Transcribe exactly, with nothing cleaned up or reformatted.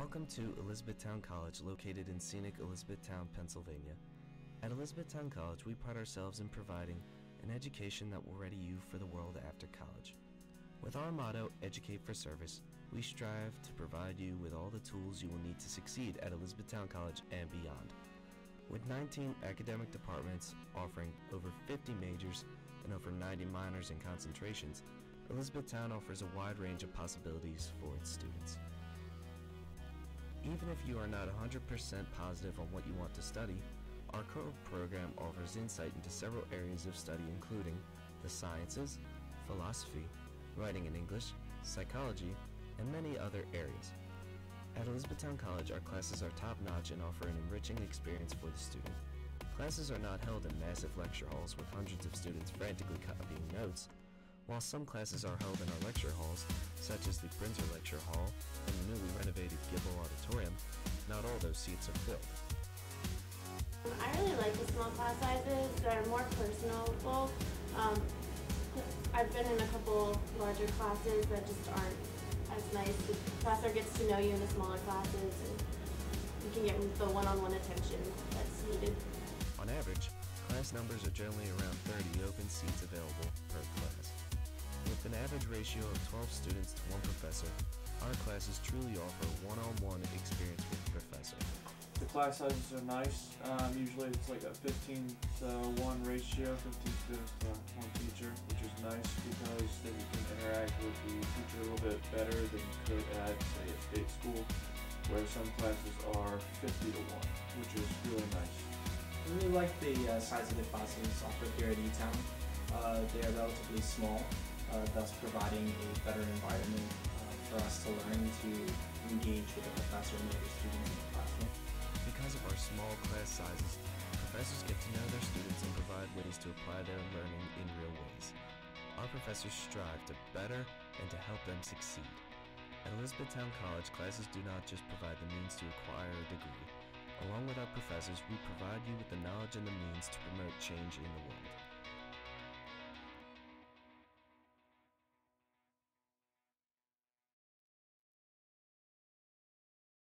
Welcome to Elizabethtown College, located in scenic Elizabethtown, Pennsylvania. At Elizabethtown College, we pride ourselves in providing an education that will ready you for the world after college. With our motto, Educate for Service, we strive to provide you with all the tools you will need to succeed at Elizabethtown College and beyond. With nineteen academic departments offering over fifty majors and over ninety minors and concentrations, Elizabethtown offers a wide range of possibilities for its students. Even if you are not one hundred percent positive on what you want to study, our core program offers insight into several areas of study including the sciences, philosophy, writing and English, psychology, and many other areas. At Elizabethtown College, our classes are top-notch and offer an enriching experience for the student. Classes are not held in massive lecture halls with hundreds of students frantically copying notes, while some classes are held in our lecture halls, such as the Brinzer Lecture Hall and the newly renovated Gibble Auditorium. Not all those seats are filled. I really like the small class sizes. They're more personable. Um, I've been in a couple larger classes that just aren't as nice. The professor gets to know you in the smaller classes, and you can get the one-on-one attention that's needed. On average, class numbers are generally around thirty open seats available per class. With an average ratio of twelve students to one professor, our classes truly offer one-on-one experience with the professor. The class sizes are nice. Um, usually it's like a fifteen to one ratio, fifteen students to one teacher, which is nice because then you can interact with the teacher a little bit better than you could at, say, a state school, where some classes are fifty to one, which is really nice. I really like the uh, size of the classes offered here at E-Town. Uh, they are relatively small, uh, thus providing a better environment uh, for us to learn to engage with the professor and the other students in the classroom. Because of our small class sizes, professors get to know their students and provide ways to apply their learning in real ways. Our professors strive to better and to help them succeed. At Elizabethtown College, classes do not just provide the means to acquire a degree. Along with our professors, we provide you with the knowledge and the means to promote change in the world.